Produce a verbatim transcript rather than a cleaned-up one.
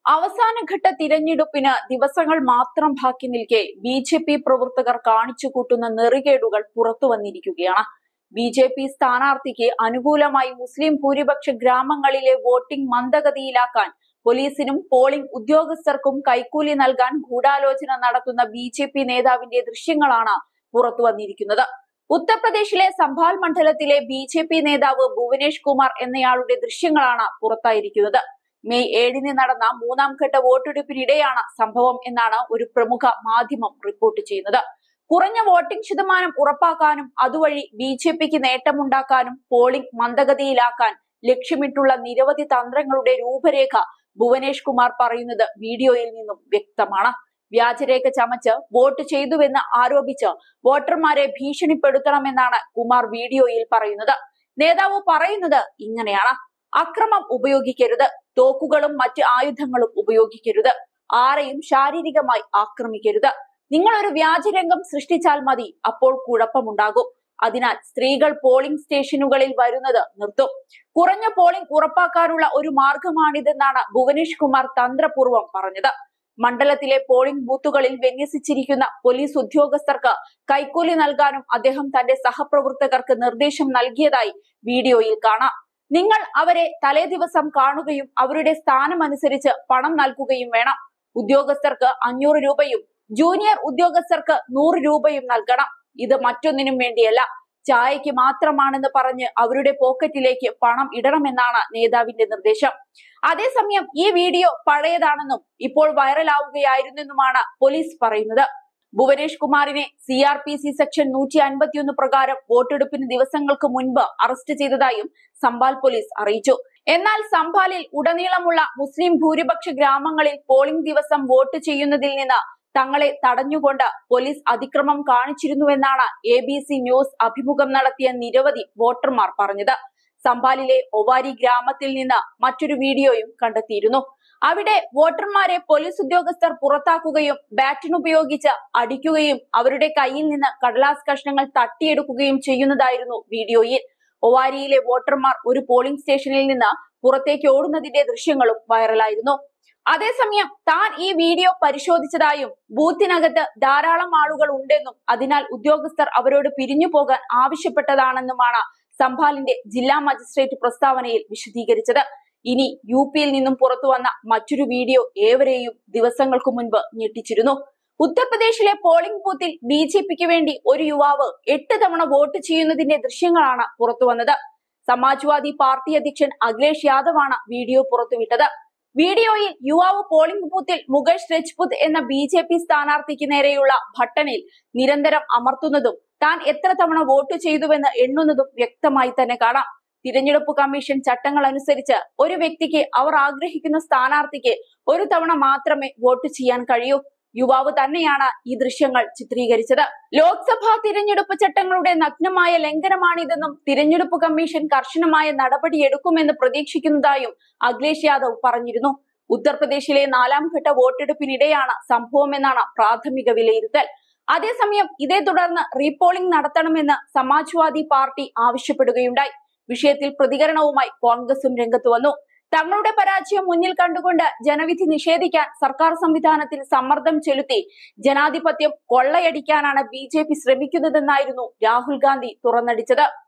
അവസാനഘട്ട തിരഞ്ഞെടുപ്പിന് ദിവസങ്ങൾ മാത്രം ബാക്കി നിൽക്കെ ബി ജെ പി പ്രവർത്തകർ കാണിച്ചു കൂട്ടുന്ന നെറികേടുകൾ പുറത്തു വന്നിരിക്കുകയാണ്. ബി ജെ പി സ്ഥാനാർത്ഥിക്ക് അനുകൂലമായി മുസ്ലിം ഭൂരിപക്ഷ ഗ്രാമങ്ങളിലെ വോട്ടിംഗ് മന്ദഗതിയിലാക്കാൻ പോലീസിനും പോളിംഗ് ഉദ്യോഗസ്ഥർക്കും കൈക്കൂലി നൽകാൻ ഗൂഢാലോചന നടത്തുന്ന ബി ജെ പി നേതാവിന്റെ ദൃശ്യങ്ങളാണ് പുറത്തു വന്നിരിക്കുന്നത്. ഉത്തർപ്രദേശിലെ സംഭാൽ മണ്ഡലത്തിലെ ബി ജെ പി നേതാവ് ഭുവനേഷ് കുമാർ എന്നയാളുടെ ദൃശ്യങ്ങളാണ് പുറത്തായിരിക്കുന്നത്. മെയ് ഏഴിന് നടന്ന മൂന്നാം ഘട്ട വോട്ടെടുപ്പിനിടെയാണ് സംഭവം എന്നാണ് ഒരു പ്രമുഖ മാധ്യമം റിപ്പോർട്ട് ചെയ്യുന്നത്. കുറഞ്ഞ വോട്ടിംഗ് ശതമാനം ഉറപ്പാക്കാനും അതുവഴി ബി ജെ പിക്ക് നേട്ടമുണ്ടാക്കാനും പോളിംഗ് മന്ദഗതിയിലാക്കാൻ ലക്ഷ്യമിട്ടുള്ള നിരവധി തന്ത്രങ്ങളുടെ രൂപരേഖ ഭുവനേഷ് കുമാർ പറയുന്നത് വീഡിയോയിൽ നിന്നും വ്യക്തമാണ്. വ്യാജരേഖ ചമച്ച് വോട്ട് ചെയ്തുവെന്ന് ആരോപിച്ച് വോട്ടർമാരെ ഭീഷണിപ്പെടുത്തണമെന്നാണ് കുമാർ വീഡിയോയിൽ പറയുന്നത്. നേതാവ് പറയുന്നത് ഇങ്ങനെയാണ്: അക്രമം ഉപയോഗിക്കരുത്, തോക്കുകളും മറ്റ് ആയുധങ്ങളും ഉപയോഗിക്കരുത്, ആരെയും ശാരീരികമായി ആക്രമിക്കരുത്. നിങ്ങൾ ഒരു വ്യാജരംഗം സൃഷ്ടിച്ചാൽ മതി, അപ്പോൾ കുഴപ്പമുണ്ടാകും. അതിനാൽ സ്ത്രീകൾ പോളിംഗ് സ്റ്റേഷനുകളിൽ വരുന്നത് നിർത്തും. കുറഞ്ഞ പോളിംഗ് ഉറപ്പാക്കാനുള്ള ഒരു മാർഗമാണിതെന്നാണ് ഭുവനേഷ് കുമാർ തന്ത്രപൂർവ്വം പറഞ്ഞത്. മണ്ഡലത്തിലെ പോളിംഗ് ബൂത്തുകളിൽ വിന്യസിച്ചിരിക്കുന്ന പോലീസ് ഉദ്യോഗസ്ഥർക്ക് കൈക്കൂലി നൽകാനും അദ്ദേഹം തന്റെ സഹപ്രവർത്തകർക്ക് നിർദ്ദേശം നൽകിയതായി വീഡിയോയിൽ കാണാം. നിങ്ങൾ അവരെ തലേ ദിവസം കാണുകയും അവരുടെ സ്ഥാനമനുസരിച്ച് പണം നൽകുകയും വേണം. ഉദ്യോഗസ്ഥർക്ക് അഞ്ഞൂറ് രൂപയും ജൂനിയർ ഉദ്യോഗസ്ഥർക്ക് നൂറ് രൂപയും നൽകണം. ഇത് മറ്റൊന്നിനും വേണ്ടിയല്ല, ചായയ്ക്ക് മാത്രമാണെന്ന് പറഞ്ഞ് അവരുടെ പോക്കറ്റിലേക്ക് പണം ഇടണമെന്നാണ് നേതാവിന്റെ നിർദ്ദേശം. അതേസമയം ഈ വീഡിയോ പഴയതാണെന്നും ഇപ്പോൾ വൈറലാവുകയായിരുന്നെന്നുമാണ് പോലീസ് പറയുന്നത്. ഭുവനേഷ് കുമാറിനെ C R P C section നൂറ്റി അൻപത്തിയൊന്ന് പ്രകാരം വോട്ടെടുപ്പിന് ദിവസങ്ങൾക്ക് മുൻപ് അറസ്റ്റ് ചെയ്തതായും സംഭാൽ പോലീസ് അറിയിച്ചു. എന്നാൽ സംഭാലിൽ ഉടനീളമുള്ള മുസ്ലിം ഭൂരിപക്ഷ ഗ്രാമങ്ങളിൽ പോളിംഗ് ദിവസം വോട്ട് ചെയ്യുന്നതിൽ നിന്ന് തങ്ങളെ തടഞ്ഞുകൊണ്ട് പോലീസ് അതിക്രമം കാണിച്ചിരുന്നുവെന്നാണ് എ ബി സി ന്യൂസ് അഭിമുഖം നടത്തിയ നിരവധി വോട്ടർമാർ പറഞ്ഞത്. സംഭാലിലെ ഒവാരി ഗ്രാമത്തിൽ നിന്ന് മറ്റൊരു വീഡിയോയും കണ്ടെത്തിയിരുന്നു. അവിടെ വോട്ടർമാരെ പോലീസ് ഉദ്യോഗസ്ഥർ പുറത്താക്കുകയും ബാറ്റിനുപയോഗിച്ച് അടിക്കുകയും അവരുടെ കയ്യിൽ നിന്ന് കടലാസ് കഷ്ണങ്ങൾ തട്ടിയെടുക്കുകയും ചെയ്യുന്നതായിരുന്നു വീഡിയോയിൽ. ഒവാരിയിലെ വോട്ടർമാർ ഒരു പോളിംഗ് സ്റ്റേഷനിൽ നിന്ന് പുറത്തേക്ക് ഓടുന്നതിന്റെ ദൃശ്യങ്ങളും വൈറലായിരുന്നു. അതേസമയം താൻ ഈ വീഡിയോ പരിശോധിച്ചതായും ബൂത്തിനകത്ത് ധാരാളം ആളുകൾ ഉണ്ടെന്നും അതിനാൽ ഉദ്യോഗസ്ഥർ അവരോട് പിരിഞ്ഞു പോകാൻ ആവശ്യപ്പെട്ടതാണെന്നുമാണ് സംഭാലിന്റെ ജില്ലാ മജിസ്ട്രേറ്റ് പ്രസ്താവനയിൽ വിശദീകരിച്ചത്. ഇനി യു പിയിൽ നിന്നും പുറത്തു വന്ന മറ്റൊരു വീഡിയോ ഏവരെയും ദിവസങ്ങൾക്ക് മുൻപ് ഞെട്ടിച്ചിരുന്നു. ഉത്തർപ്രദേശിലെ പോളിംഗ് ബൂത്തിൽ ബി ജെ പിക്ക് വേണ്ടി ഒരു യുവാവ് എട്ട് തവണ വോട്ട് ചെയ്യുന്നതിന്റെ ദൃശ്യങ്ങളാണ് പുറത്തു വന്നത്. സമാജ്വാദി പാർട്ടി അധ്യക്ഷൻ അഖിലേഷ് യാദവാണ് വീഡിയോ പുറത്തുവിട്ടത്. വീഡിയോയിൽ യുവാവ് പോളിംഗ് ബൂത്തിൽ മുകേഷ് രജ്പുത് എന്ന ബി ജെ പി സ്ഥാനാർത്ഥിക്ക് നേരെയുള്ള ബട്ടണിൽ നിരന്തരം അമർത്തുന്നതും താൻ എത്ര തവണ വോട്ട് ചെയ്തുവെന്ന് എണ്ണുന്നതും വ്യക്തമായി തന്നെ കാണാം. തിരഞ്ഞെടുപ്പ് കമ്മീഷൻ ചട്ടങ്ങൾ അനുസരിച്ച് ഒരു വ്യക്തിക്ക് അവർ ആഗ്രഹിക്കുന്ന സ്ഥാനാർത്ഥിക്ക് ഒരു തവണ മാത്രമേ വോട്ട് ചെയ്യാൻ കഴിയൂ. യുവാവ് തന്നെയാണ് ഈ ദൃശ്യങ്ങൾ ചിത്രീകരിച്ചത്. ലോക്സഭാ തിരഞ്ഞെടുപ്പ് ചട്ടങ്ങളുടെ നഗ്നമായ ലംഘനമാണിതെന്നും തിരഞ്ഞെടുപ്പ് കമ്മീഷൻ കർശനമായ നടപടിയെടുക്കുമെന്ന് പ്രതീക്ഷിക്കുന്നതായും അഖിലേഷ് യാദവ് പറഞ്ഞിരുന്നു. ഉത്തർപ്രദേശിലെ നാലാം ഘട്ട വോട്ടെടുപ്പിനിടെയാണ് സംഭവമെന്നാണ് പ്രാഥമിക വിലയിരുത്തൽ. അതേസമയം ഇതേ തുടർന്ന് റീപോളിംഗ് നടത്തണമെന്ന് സമാജ്വാദി പാർട്ടി ആവശ്യപ്പെടുകയുണ്ടായി. വിഷയത്തിൽ പ്രതികരണവുമായി കോൺഗ്രസും രംഗത്ത് വന്നു. തങ്ങളുടെ പരാജയം മുന്നിൽ കണ്ടുകൊണ്ട് ജനവിധി നിഷേധിക്കാൻ സർക്കാർ സംവിധാനത്തിൽ സമ്മർദ്ദം ചെലുത്തി ജനാധിപത്യം കൊള്ളയടിക്കാനാണ് ബി ജെ പി ശ്രമിക്കുന്നതെന്നായിരുന്നു രാഹുൽ ഗാന്ധി തുറന്നടിച്ചത്.